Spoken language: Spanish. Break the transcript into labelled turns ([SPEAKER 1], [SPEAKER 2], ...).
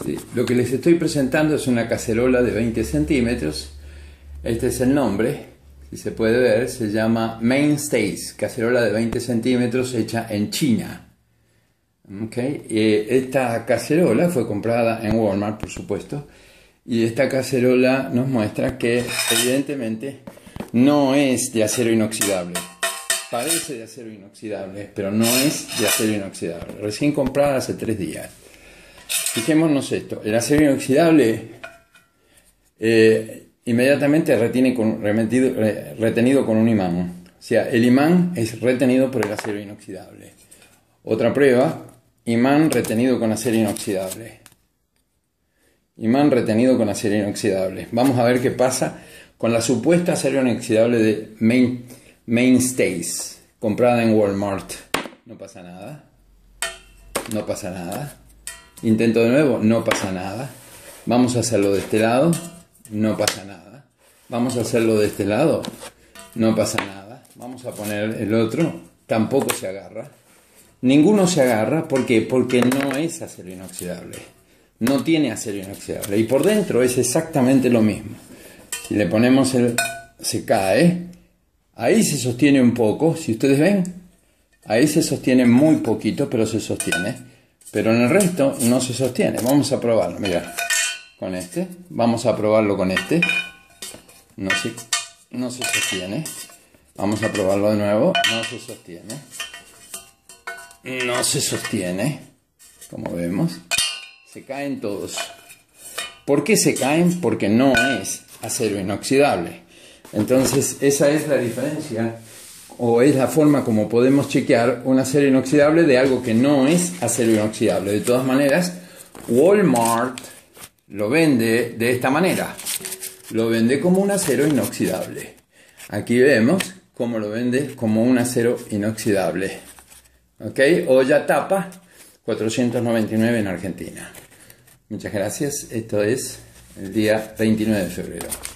[SPEAKER 1] Sí, lo que les estoy presentando es una cacerola de 20 centímetros. Este es el nombre, si se puede ver, se llama Mainstays, cacerola de 20 centímetros hecha en China. Okay. Esta cacerola fue comprada en Walmart, por supuesto, y esta cacerola nos muestra que evidentemente no es de acero inoxidable. Parece de acero inoxidable, pero no es de acero inoxidable. Recién comprada hace 3 días. Fijémonos esto, el acero inoxidable inmediatamente retenido con un imán. O sea, el imán es retenido por el acero inoxidable. Otra prueba, imán retenido con acero inoxidable. Imán retenido con acero inoxidable. Vamos a ver qué pasa con la supuesta acero inoxidable de Mainstays, comprada en Walmart. No pasa nada. No pasa nada. Intento de nuevo, no pasa nada. Vamos a hacerlo de este lado, no pasa nada. Vamos a hacerlo de este lado, no pasa nada. Vamos a poner el otro, tampoco se agarra. Ninguno se agarra, ¿por qué? Porque no es acero inoxidable. No tiene acero inoxidable. Y por dentro es exactamente lo mismo. Si le ponemos se cae. Ahí se sostiene un poco, si ustedes ven. Ahí se sostiene muy poquito, pero se sostiene. Pero en el resto no se sostiene. Vamos a probarlo, mira. Con este. Vamos a probarlo con este. No se sostiene. Vamos a probarlo de nuevo. No se sostiene. No se sostiene. Como vemos. Se caen todos. ¿Por qué se caen? Porque no es acero inoxidable. Entonces esa es la diferencia, o es la forma como podemos chequear un acero inoxidable de algo que no es acero inoxidable. De todas maneras, Walmart lo vende de esta manera. Lo vende como un acero inoxidable. Aquí vemos cómo lo vende como un acero inoxidable. ¿Ok? Olla tapa, 499 en Argentina. Muchas gracias. Esto es el día 29 de febrero.